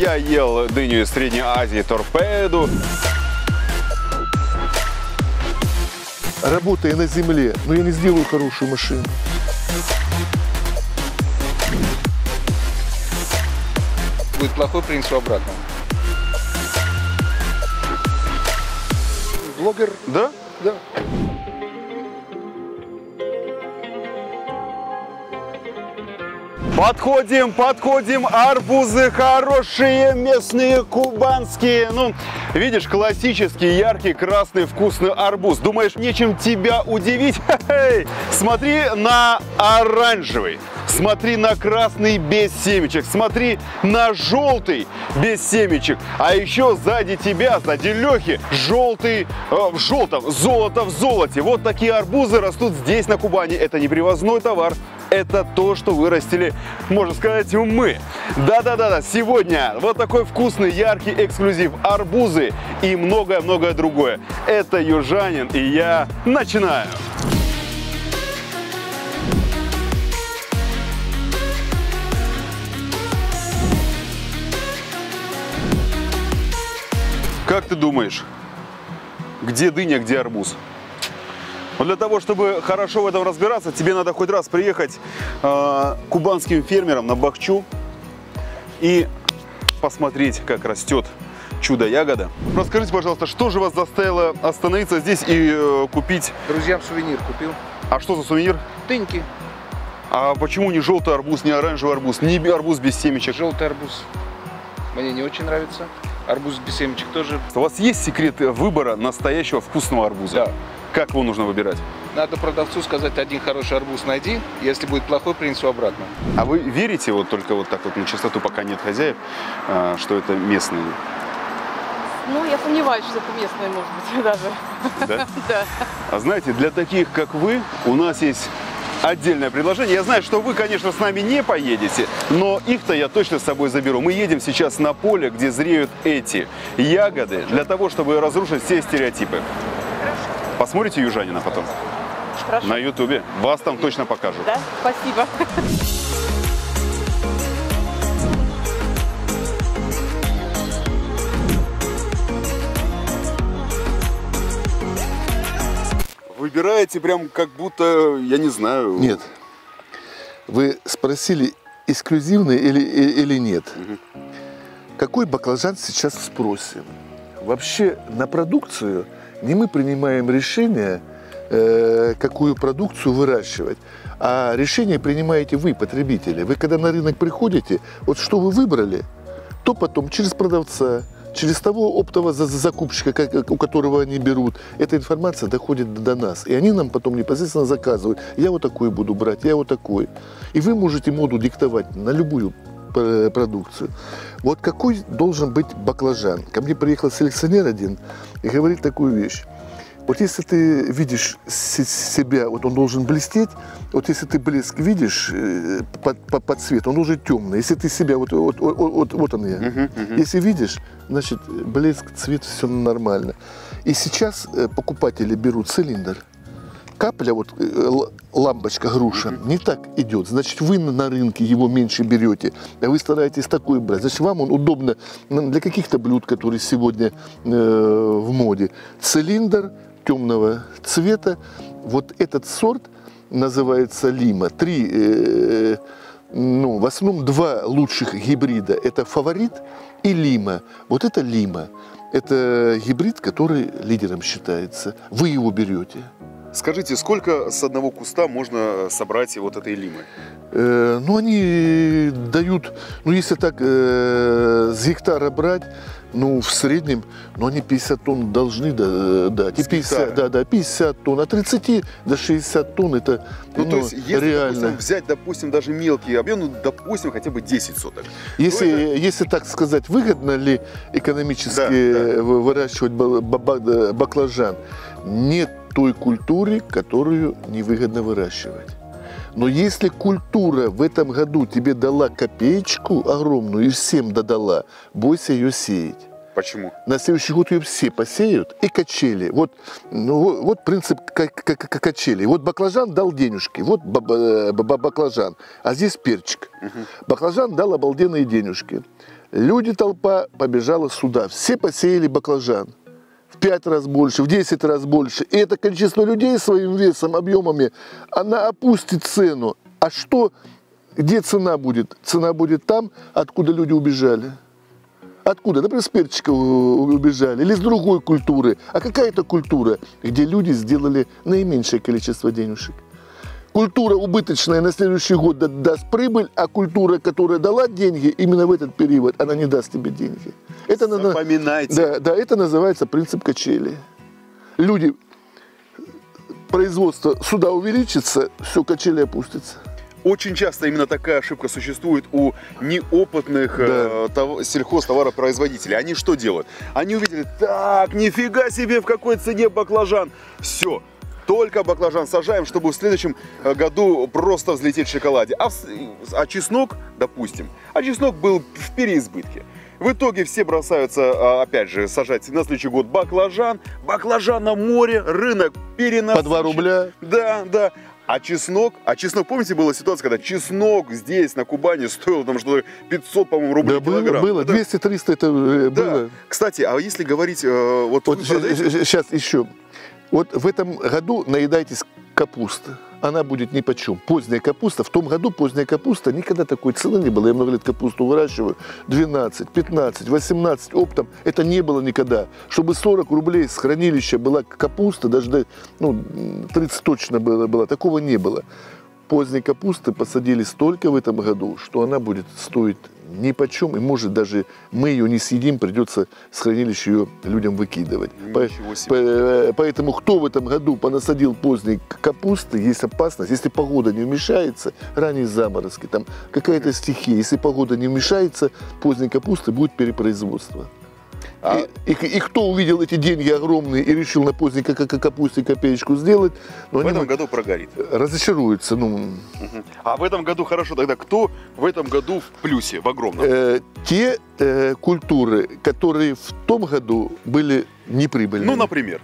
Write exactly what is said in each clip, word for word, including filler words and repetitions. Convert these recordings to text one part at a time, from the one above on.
Я ел дыню из Средней Азии, торпеду. Работая на земле, но я не сделаю хорошую машину. Будет плохой, принцу обратно. Блогер? Да? Да. Подходим, подходим, арбузы хорошие, местные, кубанские. Ну, видишь, классический, яркий, красный, вкусный арбуз. Думаешь, нечем тебя удивить? Хе-хей! Смотри на оранжевый, смотри на красный без семечек, смотри на желтый без семечек. А еще сзади тебя, сзади Лехи, желтый э, в желтом, золото в золоте. Вот такие арбузы растут здесь, на Кубани. Это не привозной товар. Это то, что вырастили, можно сказать, мы. Да-да-да, сегодня вот такой вкусный, яркий эксклюзив. Арбузы и многое-многое другое. Это южанин, и я начинаю. Как ты думаешь, где дыня, где арбуз? Но для того, чтобы хорошо в этом разбираться, тебе надо хоть раз приехать э, кубанским фермерам на Бахчу и посмотреть, как растет чудо-ягода. Расскажите, пожалуйста, что же вас заставило остановиться здесь и э, купить? Друзьям сувенир купил. А что за сувенир? Тыньки. А почему не желтый арбуз, не оранжевый арбуз, не арбуз без семечек? Желтый арбуз мне не очень нравится. Арбуз без семечек тоже. У вас есть секрет выбора настоящего вкусного арбуза? Да. Как его нужно выбирать? Надо продавцу сказать: один хороший арбуз найди, если будет плохой, принесу обратно. А вы верите вот только вот так вот на чистоту, пока нет хозяев, что это местные? Ну, я сомневаюсь, что это местное, может быть, даже. Да? Да. А знаете, для таких, как вы, у нас есть отдельное предложение. Я знаю, что вы, конечно, с нами не поедете, но их-то я точно с собой заберу. Мы едем сейчас на поле, где зреют эти ягоды, для того, чтобы разрушить все стереотипы. Посмотрите «Южанина» потом. Хорошо. На ютубе. Вас там точно покажут. Да, спасибо. Выбираете прям как будто, я не знаю... Нет. Вы спросили, эксклюзивный или, или нет. Угу. Какой баклажан сейчас в спросе? Вообще на продукцию не мы принимаем решение, э, какую продукцию выращивать, а решение принимаете вы, потребители. Вы когда на рынок приходите, вот что вы выбрали, то потом через продавца, через того оптового закупщика, у которого они берут, эта информация доходит до нас. И они нам потом непосредственно заказывают. Я вот такой буду брать, я вот такой. И вы можете моду диктовать на любую продукцию. Вот какой должен быть баклажан? Ко мне приехал селекционер один и говорит такую вещь. Вот если ты видишь себя, вот он должен блестеть, вот если ты блеск видишь по, по, по цвету, он должен темный. Если ты себя, вот, вот, вот, вот, вот он я, uh-huh, uh-huh. Если видишь, значит блеск, цвет, все нормально. И сейчас покупатели берут цилиндр. Капля, вот лампочка, груша, uh-huh. не так идет. Значит, вы на рынке его меньше берете, а вы стараетесь такой брать. Значит, вам он удобно для каких-то блюд, которые сегодня э, в моде. Цилиндр темного цвета. Вот этот сорт называется Лима. Три, э, ну, в основном два лучших гибрида. Это Фаворит и Лима. Вот это Лима. Это гибрид, который лидером считается. Вы его берете. Скажите, сколько с одного куста можно собрать вот этой лимы? Э, ну, они дают, ну, если так э, с гектара брать, ну, в среднем, ну, они пятьдесят тонн должны дать. пятьдесят, да, да, пятьдесят тонн. От тридцати до шестидесяти тонн это, ну, ну, то есть, если, реально. Допустим, взять, допустим, даже мелкий объем, ну, допустим, хотя бы десять соток. Если, это... если так сказать, выгодно ли экономически да, да. выращивать баклажан? Нет той культуре, которую невыгодно выращивать. Но если культура в этом году тебе дала копеечку огромную и всем додала, бойся ее сеять. Почему? На следующий год ее все посеют и качели. Вот, ну, вот принцип качели. Вот баклажан дал денежки, вот баклажан, а здесь перчик. Угу. Баклажан дал обалденные денежки. Люди, толпа побежала сюда. Все посеяли баклажан. В пять раз больше, в десять раз больше. И это количество людей своим весом, объемами, она опустит цену. А что, где цена будет? Цена будет там, откуда люди убежали. Откуда? Например, с перчика убежали или с другой культуры. А какая это культура, где люди сделали наименьшее количество денежек? Культура убыточная на следующий год даст прибыль, а культура, которая дала деньги, именно в этот период, она не даст тебе деньги. Это, Запоминайте. Да, да, это называется принцип качели. Люди, производство сюда увеличится, все, качели опустятся. Очень часто именно такая ошибка существует у неопытных Да. э, тов- сельхозтоваропроизводителей. Они что делают? Они увидели, так, нифига себе, в какой цене баклажан. Все, только баклажан сажаем, чтобы в следующем э, году просто взлететь в шоколаде. А, в- а чеснок, допустим, а чеснок был в переизбытке. В итоге все бросаются, а, опять же, сажать на следующий год баклажан. Баклажан на море, рынок перенасыщен. По два рубля. Да, да. А чеснок, а чеснок, помните, была ситуация, когда чеснок здесь, на Кубани, стоил там что-то пятьсот, по-моему, рублей Да, было, килограмм. было. Это- двести-триста это э, да. было. Кстати, а если говорить, э, вот, Вот вы продаете- сейчас еще. Вот в этом году наедайтесь капусты. Она будет ни почем. Поздняя капуста. В том году поздняя капуста, никогда такой цены не было. Я много лет капусту выращиваю. двенадцать, пятнадцать, восемнадцать оптом. Это не было никогда. Чтобы сорок рублей с хранилища была капуста, даже до, ну, тридцать точно было, было. Такого не было. Поздней капусты посадили столько в этом году, что она будет стоить ни почем. И может даже мы ее не съедим, придется с хранилища ее людям выкидывать. По- Ничего себе. по- Поэтому кто в этом году понасадил поздней капусты, есть опасность. Если погода не вмешается, ранние заморозки, там какая-то стихия. Если погода не вмешается, поздней капусты будет перепроизводство. А- И, и- и кто увидел эти деньги огромные и решил на поздней ка- ка- капусте копеечку сделать, ну, в они этом году прогорит. разочаруются. Ну, Мгм. А в этом году, хорошо, тогда кто в этом году в плюсе, в огромном? э, те э, культуры, которые в том году были неприбыльными. Ну, например.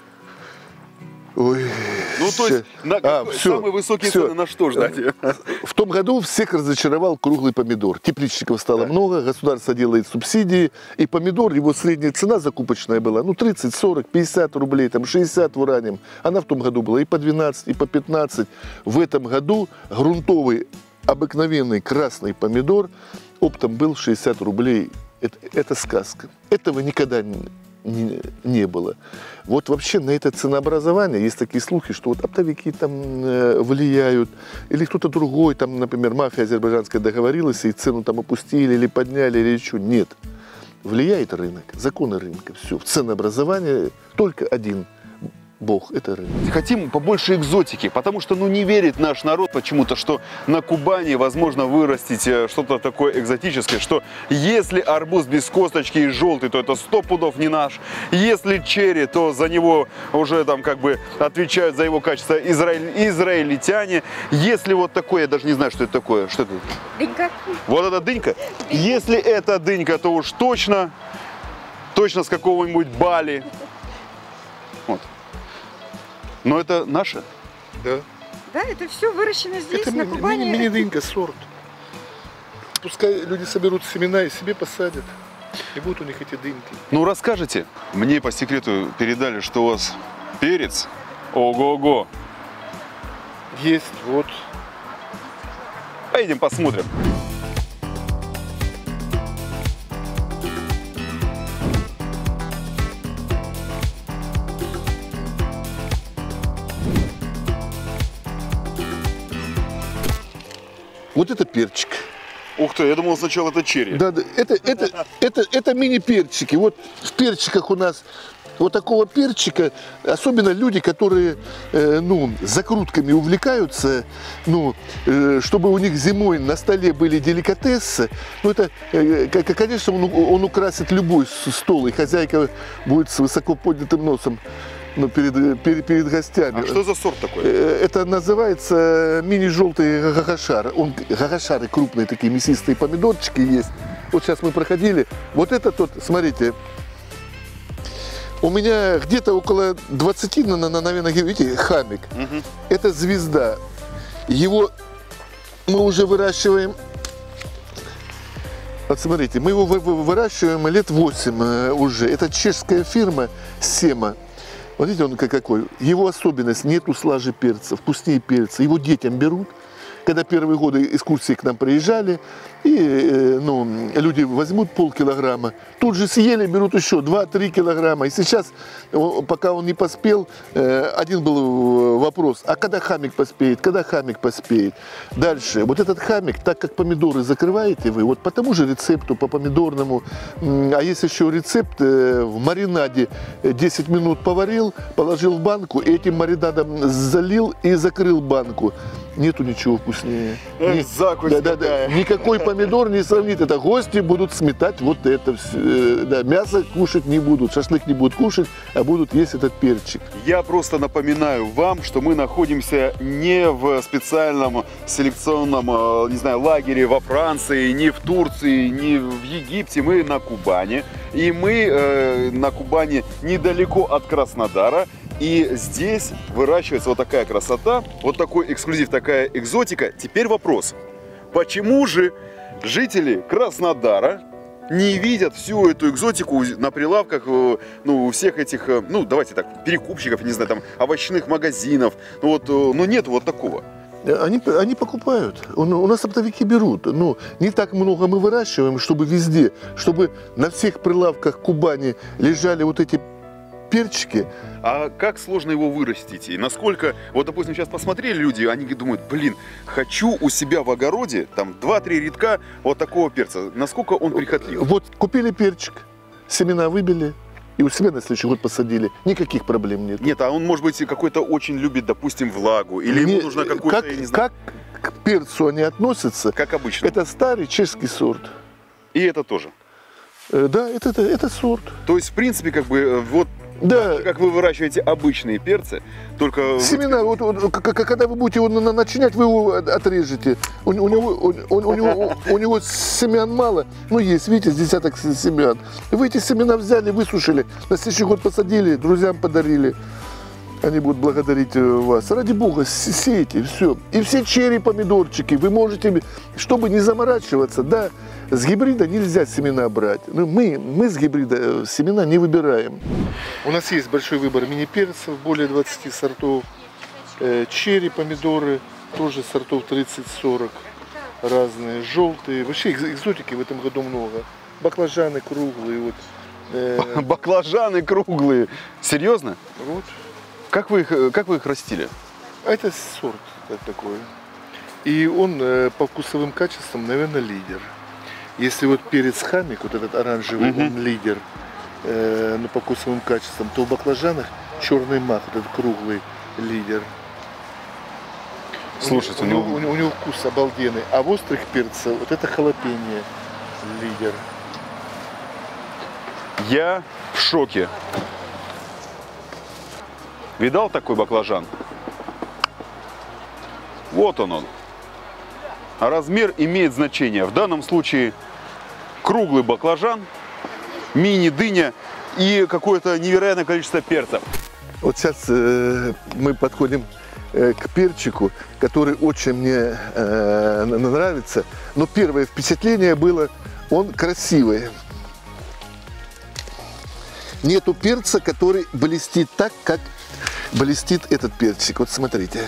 Ой, Ну, то есть, на А, какой- всё, самые высокие всё. цены на что ждать? в том году всех разочаровал круглый помидор. Тепличников стало много, государство делает субсидии, и помидор, его средняя цена закупочная была, ну, тридцать, сорок, пятьдесят рублей, там, шестьдесят в раннем. Она в том году была и по двенадцать, и по пятнадцать. В этом году грунтовый, обыкновенный красный помидор оптом был шестьдесят рублей. Это, это сказка. Этого никогда не, не, не было. Вот вообще на это ценообразование есть такие слухи, что вот оптовики там э, влияют, или кто-то другой, там, например, мафия азербайджанская договорилась и цену там опустили или подняли, или что. Нет. Влияет рынок, законы рынка. Все. В ценообразовании только один бог – это рынок. Хотим побольше экзотики, потому что ну не верит наш народ почему-то, что на Кубани возможно вырастить э, что-то такое экзотическое, что если арбуз без косточки и желтый, то это сто пудов не наш. Если черри, то за него уже там как бы отвечают за его качество израиль... израильтяне. Если вот такое, я даже не знаю, что это такое. Что это? Дынька. Вот это дынька? Если это дынька, то уж точно, точно с какого-нибудь Бали. Вот. Но это наше. Да. Да, это все выращено здесь, Это на ми- Кубани. ми- мини-дынька, сорт. Пускай люди соберут семена и себе посадят. И будут у них эти дыньки. Ну, расскажите. Мне по секрету передали, что у вас перец. Ого-го. Есть, вот. Пойдем посмотрим. Вот это перчик. Ух ты, я думал сначала это черри. Да, да, это, это, это, это мини-перчики. Вот в перчиках у нас вот такого перчика, особенно люди, которые э, ну, закрутками увлекаются, ну, э, чтобы у них зимой на столе были деликатесы, ну, это, э, к- конечно, он, он украсит любой с- стол, и хозяйка будет с высоко поднятым носом, ну, перед, перед, перед гостями. А что за сорт такой? Э, Это называется мини-желтый гагашар. Он, гагашары крупные, такие мясистые помидорчики есть. Вот сейчас мы проходили. Вот это тот, смотрите, у меня где-то около двадцати, на, на, наверное, видите, хамик. Мгм. Это звезда. Его мы уже выращиваем Вот смотрите, мы его вы- вы- выращиваем лет восемь э, уже. Это чешская фирма Сема. Вот видите, он как- какой. Его особенность, нету слажи перца, вкуснее перца. Его детям берут. Когда первые годы экскурсии к нам приезжали, и э, ну, люди возьмут полкилограмма, тут же съели, берут еще два-три килограмма. И сейчас, о, пока он не поспел, э, один был вопрос, а когда хамик поспеет, когда хамик поспеет? Дальше, вот этот хамик, так как помидоры закрываете вы, вот по тому же рецепту, по помидорному, м, а есть еще рецепт, э, в маринаде десять минут поварил, положил в банку, этим маринадом залил и закрыл банку. Нету ничего вкуснее. Эх, Ни- закусь да, да, какая. да. Никакой помидор не сравнит. Это гости будут сметать вот это. всё. Э, Да, мясо кушать не будут, шашлык не будут кушать, а будут есть этот перчик. Я просто напоминаю вам, что мы находимся не в специальном селекционном, э, не знаю, лагере во Франции, не в Турции, не в Египте. Мы на Кубани. И мы э, на Кубани недалеко от Краснодара. И здесь выращивается вот такая красота, вот такой эксклюзив, такая экзотика. Теперь вопрос. Почему же жители Краснодара не видят всю эту экзотику на прилавках, э, ну, у всех этих, э, ну, давайте так, перекупщиков, не знаю, там, овощных магазинов. Ну, вот, э, ну, нет вот такого. Они, они покупают. У, у нас оптовики берут. Ну, не так много мы выращиваем, чтобы везде, чтобы на всех прилавках Кубани лежали вот эти перчики. А как сложно его вырастить? И насколько, вот, допустим, сейчас посмотрели люди, они думают, блин, хочу у себя в огороде, там, два-три рядка вот такого перца. Насколько он прихотлив? Вот купили перчик, семена выбили и у себя на следующий год посадили. Никаких проблем нет. Нет, а он, может быть, какой-то очень любит, допустим, влагу, или ему Не- нужно какой-то, как, я не знаю, как к перцу они относятся, как обычно. это старый чешский сорт. И это тоже. Э, Да, это, это, это сорт. То есть, в принципе, как бы, э, вот Да, как вы выращиваете обычные перцы, только... семена, вот, вот, к- к- когда вы будете его на- на- начинять, вы его от- отрежете. У, у него, у, у- у него, у него семян мало, ну есть, видите, с десяток с- семян. Вы эти семена взяли, высушили, на следующий год посадили, друзьям подарили. Они будут благодарить э, вас. Ради бога, с- сейте, все. И все черри, помидорчики, вы можете, чтобы не заморачиваться, да, с гибрида нельзя семена брать. Ну, мы, мы с гибрида э, семена не выбираем. У нас есть большой выбор мини-перцев, более двадцати сортов. Э, черри, помидоры, тоже сортов тридцать-сорок разные. Желтые, вообще экз- экзотики в этом году много. Баклажаны круглые, вот. Э, Баклажаны круглые. Серьезно? вот. Как вы их, э, как вы их растили? А это сорт так- такой. И он э, по вкусовым качествам, наверное, лидер. Если вот перец хамик, вот этот оранжевый, Мгм. он лидер, э, ну, по вкусовым качествам, то в баклажанах черный мак, вот этот круглый, лидер. Слушайте, у, него, ну- у, него, у него вкус обалденный. А в острых перцев, вот это халапеньо, лидер. Я в шоке. Видал такой баклажан? Вот он он. А размер имеет значение. В данном случае круглый баклажан, мини-дыня и какое-то невероятное количество перца. Вот сейчас э, мы подходим э, к перчику, который очень мне э, н- нравится. Но первое впечатление было, он красивый. Нету перца, который блестит так, как блестит этот перчик. Вот смотрите,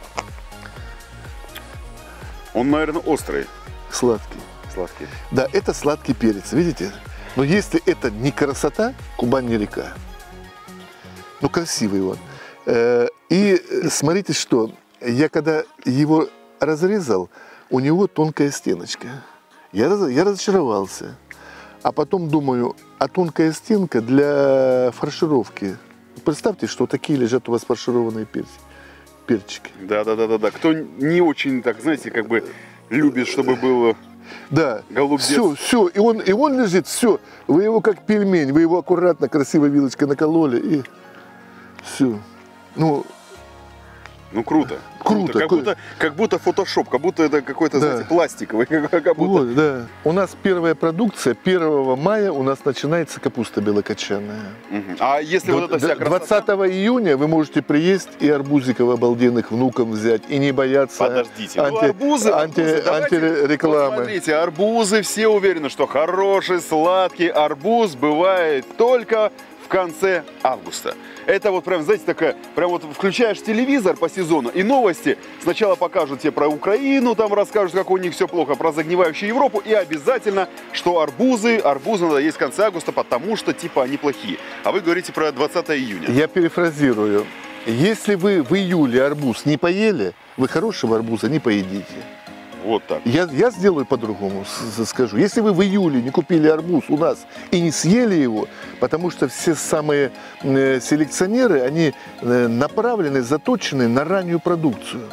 Он, наверное, острый, сладкий. сладкий. Да, это сладкий перец, видите? Но если это не красота, Кубань не река. Ну, красивый он. Э, И э, смотрите, что я когда его разрезал, у него тонкая стеночка. Я, раз- я разочаровался. А потом думаю, а тонкая стенка для фаршировки. Представьте, что такие лежат у вас фаршированные перцы, перчики. Да, да, да, да, да. Кто не очень, так, знаете, как бы любит, чтобы было Да, голубец. все, все, и он, и он лежит, все. Вы его как пельмень, вы его аккуратно, красиво вилочкой накололи и все. Ну, Ну круто. Круто. Как будто, как будто фотошоп, как будто это какой-то, Да. знаете, пластиковый. Как будто... Вот, да. У нас первая продукция, первого мая у нас начинается капуста белокочанная. Мгм. А если вот эта вся красота... двадцатого июня вы можете приесть и арбузиков обалденных внукам взять, и не бояться Подождите, ну, анти- арбузы, анти- арбузы, давайте, антирекламы. вот смотрите, арбузы, все уверены, что хороший, сладкий арбуз бывает только в конце августа. Это вот прям, знаете, такая, прям вот включаешь телевизор по сезону, и новости сначала покажут тебе про Украину, там расскажут, как у них все плохо, про загнивающую Европу, и обязательно, что арбузы, арбузы надо есть в конце августа, потому что, типа, они плохие. А вы говорите про двадцатое июня. Я перефразирую. Если вы в июле арбуз не поели, вы хорошего арбуза не поедите. Вот так. Я, я сделаю по-другому, с- скажу. Если вы в июле не купили арбуз у нас и не съели его, потому что все самые э, селекционеры, они э, направлены, заточены на раннюю продукцию.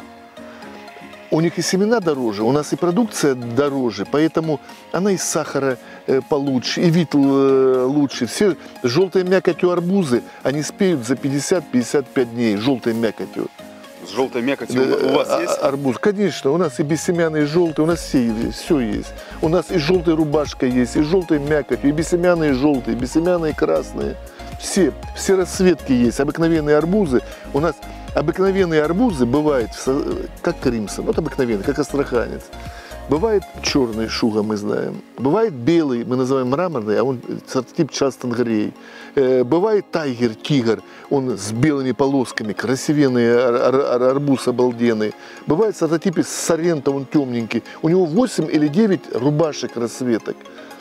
У них и семена дороже, у нас и продукция дороже, поэтому она и сахара э, получше, и вид э, лучше. Все желтой мякотью арбузы, они спеют за пятьдесят — пятьдесят пять дней желтой мякотью. С желтой мякотью у вас А- есть? а- Арбуз, конечно, у нас и бессемянный, и желтый, у нас все, есть, все есть. У нас и желтая рубашка есть, и желтый мякотью, и бессемянные желтые, и бессемянные красные. Все, все расцветки есть, обыкновенные арбузы. У нас обыкновенные арбузы бывают, в со- как Кримсон, вот обыкновенный, как астраханец. Бывает черный шуга, мы знаем. Бывает белый, мы называем мраморный, а он сортотип Частангрей. Э, Бывает тайгер, тигр, он с белыми полосками, красивенный ар- ар- ар- арбуз обалденный. Бывает сортотип Сорренто, он темненький. У него восемь или девять рубашек расцветок.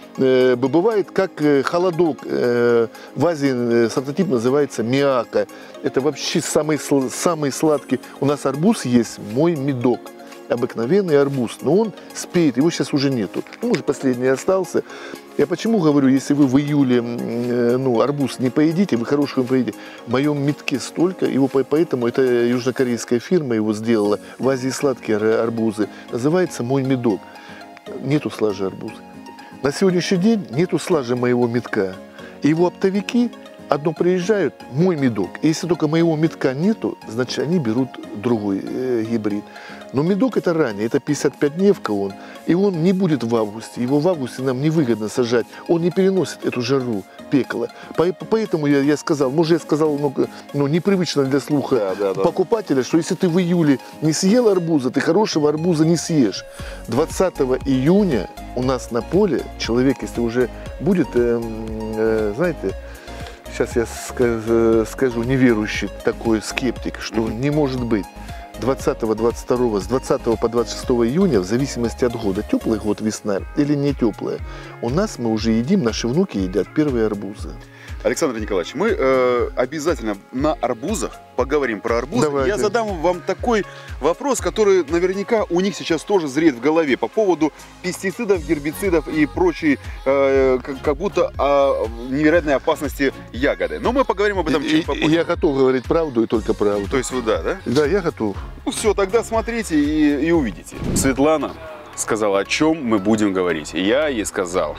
Э, Бывает как э, холодок, э, в Азии э, сортотип называется миака. Это вообще самый, сл- самый сладкий. У нас арбуз есть, мой медок. Обыкновенный арбуз, но он спеет, его сейчас уже нету. Ну, уже последний остался. Я почему говорю, если вы в июле э, ну, арбуз не поедите, вы хорошего поедите. В моем метке столько, его по- поэтому это южнокорейская фирма его сделала. В Азии сладкие ар- арбузы. Называется «Мой медок». Нету слажи арбуза. На сегодняшний день нету слажи моего метка. И его оптовики одно приезжают, мой медок. И если только моего медка нету, значит они берут другой э, гибрид. Но медок это ранее, это пятьдесят пять дневка он, и он не будет в августе. Его в августе нам невыгодно сажать, он не переносит эту жару, пекло. По- Поэтому я, я сказал, может я сказал, ну, ну, непривычно для слуха Да, да, да. покупателя, что если ты в июле не съел арбуза, ты хорошего арбуза не съешь. двадцатого июня у нас на поле человек, если уже будет, э, э, знаете, сейчас я скажу, скажу неверующий такой скептик, что Мгм. не может быть. двадцатого, двадцать второго, с двадцатого по двадцать шестого июня, в зависимости от года, теплый год, весна или не теплая, у нас мы уже едим, наши внуки едят первые арбузы. Александр Николаевич, мы э, обязательно на арбузах поговорим про арбузы. Давайте. Я задам вам такой вопрос, который наверняка у них сейчас тоже зреет в голове по поводу пестицидов, гербицидов и прочей, э, как, как будто э, невероятной опасности ягоды. Но мы поговорим об этом И- чуть и- попозже. и я готов говорить правду и только правду. То есть вы да, да? Да, я готов. Ну все, тогда смотрите и, и увидите. Светлана сказала, о чем мы будем говорить. Я ей сказал,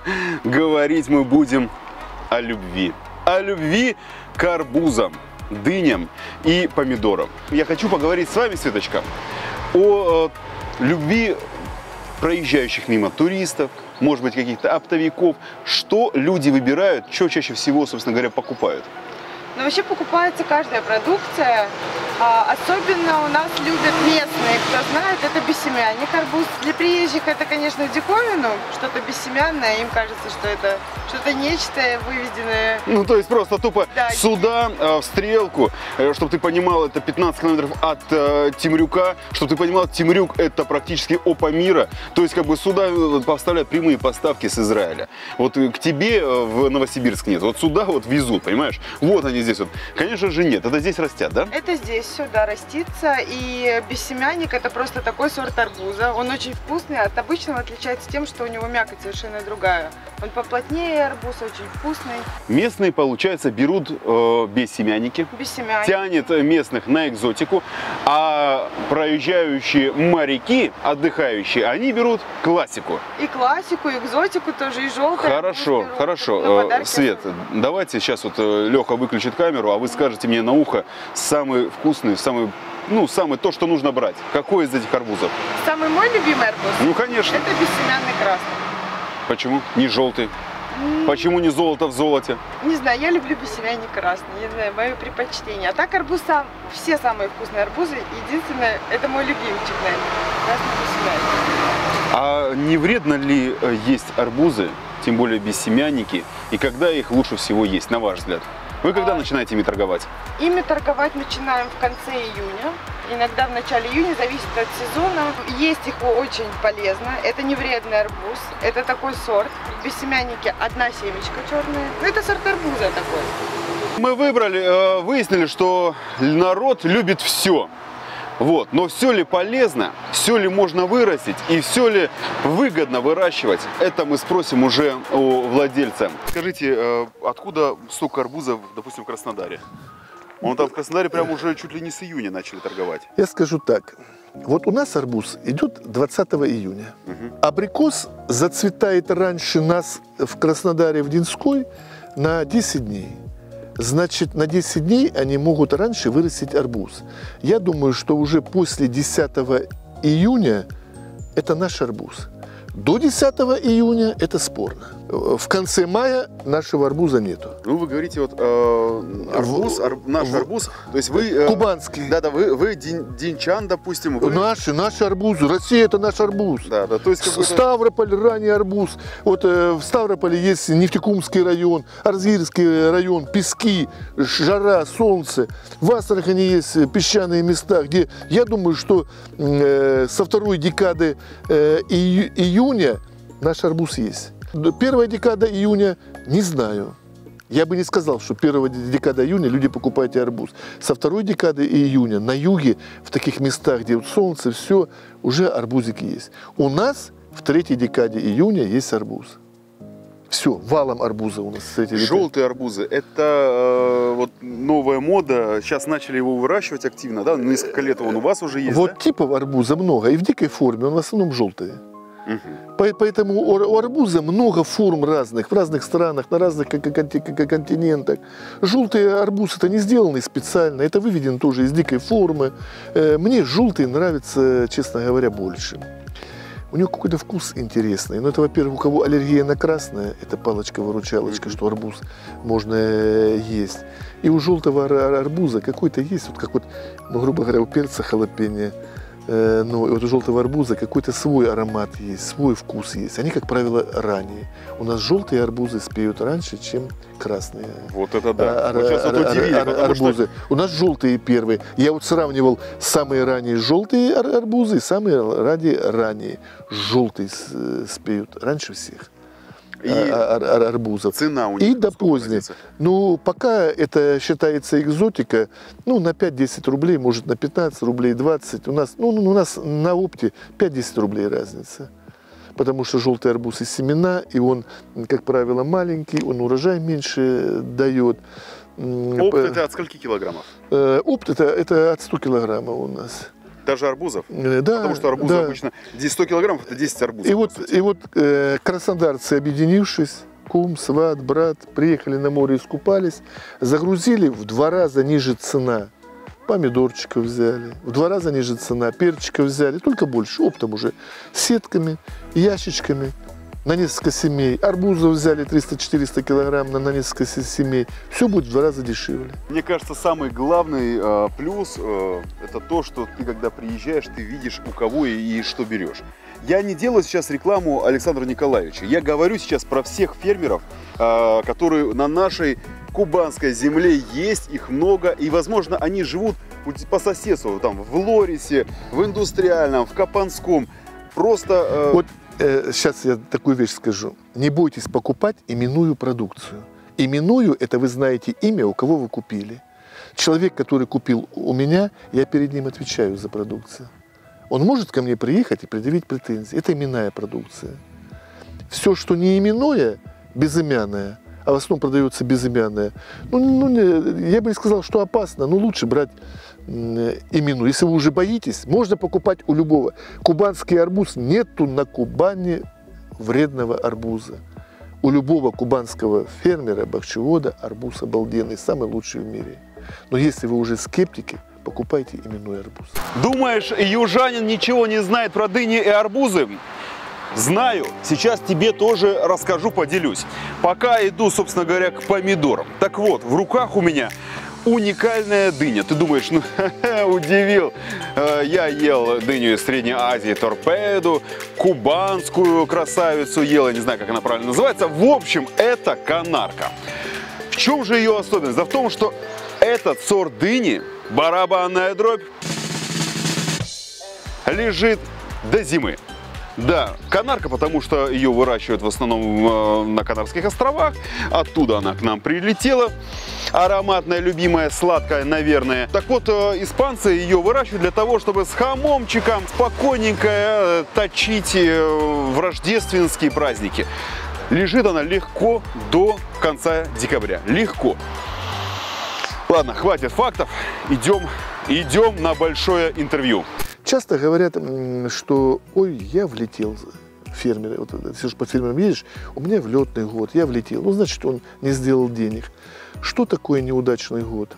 говорить мы будем о любви. О любви к арбузам, дыням и помидорам. Я хочу поговорить с вами, Светочка, о э, любви проезжающих мимо туристов, может быть, каких-то оптовиков. Что люди выбирают, что чаще всего, собственно говоря, покупают? Но вообще покупается каждая продукция. А, особенно у нас любят местные, кто знает, это бессемянник арбуз. Для приезжих это, конечно, в диковину, что-то бессемянное, им кажется, что это что-то нечто выведенное. Ну, то есть просто тупо Да. сюда, э, в стрелку, чтобы ты понимал, это пятнадцать километров от э, Темрюка, чтобы ты понимал, Темрюк это практически опа мира, то есть как бы сюда э, поставляют прямые поставки с Израиля. Вот э, к тебе э, в Новосибирск нет, вот сюда вот везут, понимаешь? Вот они здесь вот. Конечно же нет, это здесь растят, да? Это здесь сюда растится, и бессемянник это просто такой сорт арбуза. Он очень вкусный, от обычного отличается тем, что у него мякоть совершенно другая. Он поплотнее арбуз, очень вкусный, Местные, получается, берут э, бессемянники, бессемянник. тянет местных на экзотику, а проезжающие моряки, отдыхающие, они берут классику. И классику, и экзотику тоже, и желтый. Хорошо, арбуз берут. хорошо. Ну, Э, подарки Свет, давайте сейчас вот Леха выключит камеру, а вы скажете мне на ухо самый вкусный, самый ну, самый то, что нужно брать? Какой из этих арбузов? Самый мой любимый арбуз Ну, конечно. это бессемянный красный. Почему? Не желтый. Почему не золото в золоте? Не знаю, я люблю бессемянный красный, не знаю, мое предпочтение. А так арбуз сам, все самые вкусные арбузы, единственное, это мой любимчик, наверное, красный бессемянный. А не вредно ли э, есть арбузы, тем более бессемянники, и когда их лучше всего есть, на ваш взгляд? Вы когда А... начинаете ими торговать? Ими торговать начинаем в конце июня, иногда в начале июня, зависит от сезона. Есть их очень полезно, это не вредный арбуз, это такой сорт. В бессемяннике одна семечка черная, ну это сорт арбуза такой. Мы выбрали, э, выяснили, что народ любит все. Вот. Но все ли полезно, все ли можно вырастить и все ли выгодно выращивать, это мы спросим уже у владельца. Скажите, э, откуда столько арбузов, допустим, в Краснодаре? Он там в Краснодаре прям уже чуть ли не с июня начали торговать. Я скажу так. Вот у нас арбуз идет двадцатого июня. Угу. Абрикос зацветает раньше нас в Краснодаре, в Динской, на десять дней. Значит, на десять дней они могут раньше вырастить арбуз. Я думаю, что уже после десятого июня это наш арбуз. До десятого июня это спорно. В конце мая нашего арбуза нету. Ну, вы говорите, вот э, арбуз, ар, наш в, арбуз, то есть вы... Э, кубанский. Да-да, вы, вы дин, динчан, допустим. Вы... Наши, наши арбузы. Россия это наш арбуз. Да, да, то есть какой-то... Ставрополь, ранний арбуз. Вот э, в Ставрополе есть Нефтекумский район, Арзирский район, пески, жара, солнце. В Астрахани есть песчаные места, где, я думаю, что э, со второй декады э, ию, июня наш арбуз есть. Первая декада июня не знаю. Я бы не сказал, что первая декада июня люди покупают арбуз. Со второй декады июня на юге, в таких местах, где вот солнце, все, уже арбузики есть. У нас в третьей декаде июня есть арбуз. Все, валом арбуза у нас. Желтые арбузы, это э, вот новая мода. Сейчас начали его выращивать активно, да? Несколько лет он у вас уже есть, Вот да? типов арбуза много, и в дикой форме, он в основном желтый. Угу. Поэтому у арбуза много форм разных, в разных странах, на разных континентах. Желтый арбуз это не сделанный специально, это выведен тоже из дикой формы. Мне желтый нравится, честно говоря, больше. У него какой-то вкус интересный. Ну, это, во-первых, у кого аллергия на красное, это палочка-выручалочка, что арбуз можно есть. И у желтого арбуза какой-то есть, вот как вот, ну, грубо говоря, у перца халапеньо. Ну, и вот у желтого арбуза какой-то свой аромат есть, свой вкус есть. Они, как правило, ранние. У нас желтые арбузы спеют раньше, чем красные. Вот это да. Ар- вот сейчас вот ар- удивили, ар- потому арбузы. что... У нас желтые первые. Я вот сравнивал самые ранние желтые ар- арбузы и самые ранние ранние. Желтые спеют раньше всех. И ар- ар- арбузов. цена у них. И до поздних. Ну, пока это считается экзотика, ну, на пять-десять рублей, может, на пятнадцать рублей, двадцать. У нас, ну, у нас на опте пять-десять рублей разница. Потому что желтый арбуз из семена, и он, как правило, маленький, он урожай меньше дает. Опт это от скольки килограммов? Опт это, это от ста килограммов у нас. Даже арбузов? Да, потому что арбузы да. обычно сто килограммов, это десять арбузов. И вот, и вот э, краснодарцы, объединившись, кум, сват, брат, приехали на море, искупались, загрузили в два раза ниже цена. Помидорчиков взяли, в два раза ниже цена, перчиков взяли, только больше, оптом уже, сетками, ящичками. На несколько семей. Арбузов взяли триста-четыреста килограмм на, на несколько семей. Все будет в два раза дешевле. Мне кажется, самый главный э, плюс э, это то, что ты, когда приезжаешь, ты видишь, у кого и, и что берешь. Я не делаю сейчас рекламу Александра Николаевича. Я говорю сейчас про всех фермеров, э, которые на нашей кубанской земле есть, их много. И, возможно, они живут по соседству, там, в Лорисе, в Индустриальном, в Капанском. Просто... Э, вот сейчас я такую вещь скажу. Не бойтесь покупать именную продукцию. Именную – это вы знаете имя, у кого вы купили. Человек, который купил у меня, я перед ним отвечаю за продукцию. Он может ко мне приехать и предъявить претензии. Это именная продукция. Все, что не именное, безымянное, а в основном продается безымянное, ну, ну, я бы не сказал, что опасно, но лучше брать именную. Если вы уже боитесь, можно покупать у любого. Кубанский арбуз, нету на Кубани вредного арбуза. У любого кубанского фермера, бахчевода арбуз обалденный, самый лучший в мире. Но если вы уже скептики, покупайте именной арбуз. Думаешь, южанин ничего не знает про дыни и арбузы? Знаю. Сейчас тебе тоже расскажу, поделюсь. Пока иду, собственно говоря, к помидорам. Так вот, в руках у меня уникальная дыня. Ты думаешь, ну, удивил. Я ел дыню из Средней Азии, торпеду, кубанскую красавицу ел, я не знаю, как она правильно называется. В общем, это канарка. В чем же ее особенность? Да в том, что этот сорт дыни, барабанная дробь, лежит до зимы. Да, канарка, потому что ее выращивают в основном на Канарских островах. Оттуда она к нам прилетела. Ароматная, любимая, сладкая, наверное. Так вот, испанцы ее выращивают для того, чтобы с хамомчиком спокойненько точить в рождественские праздники. Лежит она легко до конца декабря. Легко. Ладно, хватит фактов. Идем, идем на большое интервью. Часто говорят, что ой, я влетел, фермеры, вот, если же по фермерам едешь, у меня влетный год, я влетел. Ну, значит, он не сделал денег. Что такое неудачный год?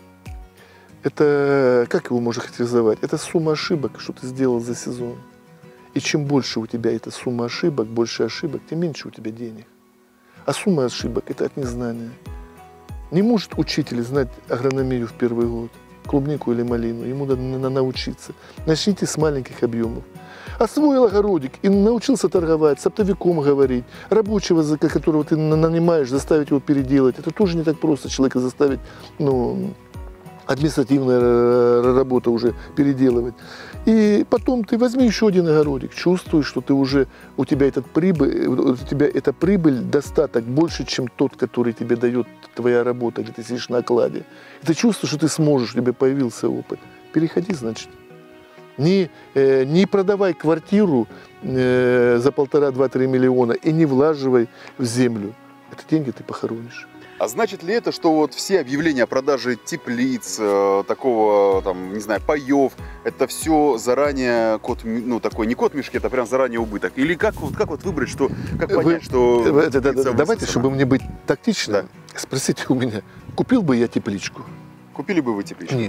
Это, как его можно характеризовать? Это сумма ошибок, что ты сделал за сезон. И чем больше у тебя эта сумма ошибок, больше ошибок, тем меньше у тебя денег. А сумма ошибок – это от незнания. Не может учитель знать агрономию в первый год, клубнику или малину, ему надо научиться. Начните с маленьких объемов. Освоил огородик и научился торговать, с оптовиком говорить, рабочего, которого ты нанимаешь, заставить его переделать. Это тоже не так просто человека заставить, ну, административная работа уже переделывать. И потом ты возьми еще один огородик, чувствуешь, что ты уже, у тебя, этот прибыль, у тебя эта прибыль достаток больше, чем тот, который тебе дает твоя работа, где ты сидишь на окладе. И ты чувствуешь, что ты сможешь, у тебя появился опыт. Переходи, значит. Не, э, не продавай квартиру э, за полтора, два, три миллиона и не влаживай в землю. Это деньги ты похоронишь. А значит ли это, что вот все объявления о продаже теплиц, э, такого, там, не знаю, паев, это все заранее кот, ну, такой, не кот в мешке, это прям заранее убыток? Или как, вот, как вот выбрать, что, как понять, Вы, что... Это, да, да, давайте, чтобы мне быть тактичным, да. Спросите у меня, купил бы я тепличку? Купили бы вы тепличку? Нет.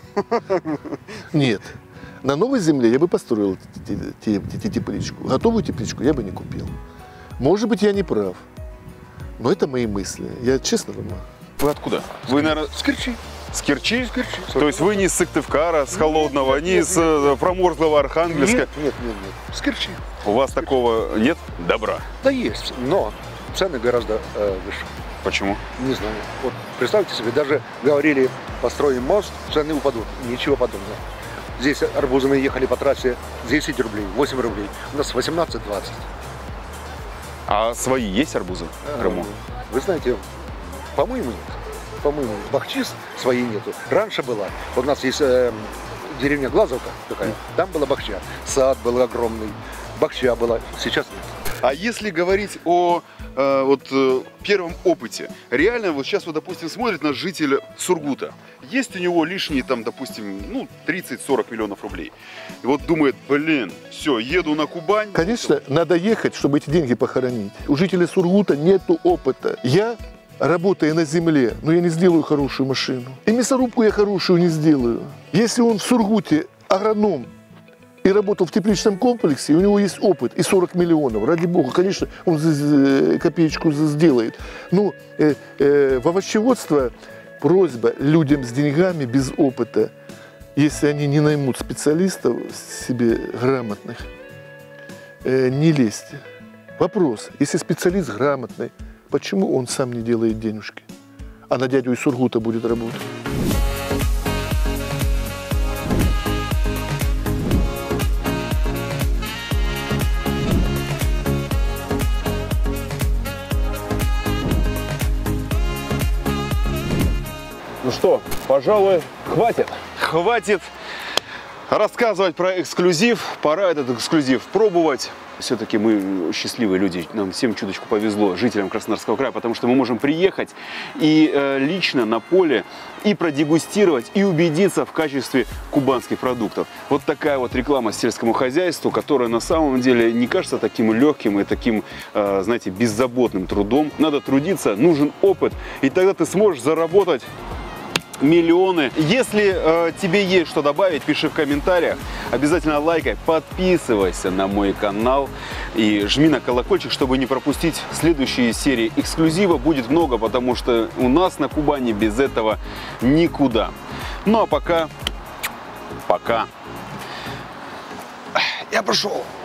Нет. На новой земле я бы построил тепличку. Готовую тепличку я бы не купил. Может быть, я не прав. Но это мои мысли. Я честно думаю. Вы откуда? Вы, наверное, С Керчи. с Керчи? С Керчи. То есть вы не из Сыктывкара, с Холодного, не из э, промерзлого Архангельска? Нет, нет, нет, нет. С Керчи. У вас такого нет? Добра. Да есть, но цены гораздо э, выше. Почему? Не знаю. Вот представьте себе, даже говорили, построим мост, цены упадут. Ничего подобного. Здесь арбузы мы ехали по трассе десять рублей, восемь рублей. У нас восемнадцать-двадцать. А свои есть арбузы в Крыму? Вы знаете, по-моему, нет. По-моему, Бахчис своей нету. Раньше была. Вот у нас есть э, деревня Глазовка такая. Там была бахча. Сад был огромный. Бахча была. Сейчас нет. А если говорить о э, вот, э, первом опыте, реально вот сейчас вот, допустим, смотрит на жителя Сургута, есть у него лишние там, допустим, ну, тридцать-сорок миллионов рублей. И вот думает, блин, все, еду на Кубань. Конечно, надо ехать, чтобы эти деньги похоронить. У жителей Сургута нету опыта. Я, работая на земле, но я не сделаю хорошую машину. И мясорубку я хорошую не сделаю. Если он в Сургуте агроном, и работал в тепличном комплексе, у него есть опыт и сорок миллионов. Ради бога, конечно, он копеечку сделает. Но э, э, в овощеводство просьба людям с деньгами без опыта, если они не наймут специалистов себе грамотных, э, не лезьте. Вопрос, если специалист грамотный, почему он сам не делает денежки, а на дядю из Сургута будет работать? Ну что, пожалуй, хватит. Хватит рассказывать про эксклюзив. Пора этот эксклюзив пробовать. Все-таки мы счастливые люди, нам всем чуточку повезло, жителям Краснодарского края, потому что мы можем приехать и э, лично на поле и продегустировать, и убедиться в качестве кубанских продуктов. Вот такая вот реклама сельскому хозяйству, которая на самом деле не кажется таким легким и таким, э, знаете, беззаботным трудом. Надо трудиться, нужен опыт, и тогда ты сможешь заработать миллионы. Если э, тебе есть что добавить, пиши в комментариях. Обязательно лайкай, подписывайся на мой канал и жми на колокольчик, чтобы не пропустить следующие серии. Эксклюзива будет много, потому что у нас на Кубани без этого никуда. Ну а пока, пока. Я пошел.